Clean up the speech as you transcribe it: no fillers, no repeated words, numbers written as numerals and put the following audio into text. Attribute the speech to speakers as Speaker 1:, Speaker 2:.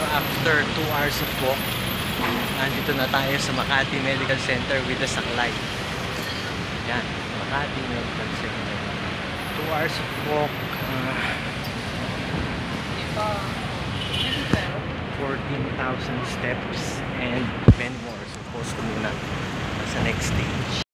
Speaker 1: after 2 hours of walk, nandito na tayo sa Makati Medical Center with the saklay. Yan, Makati Medical Center. 2 hours of walk. 14,000 steps and 10 more. So, post ko muna sa next stage.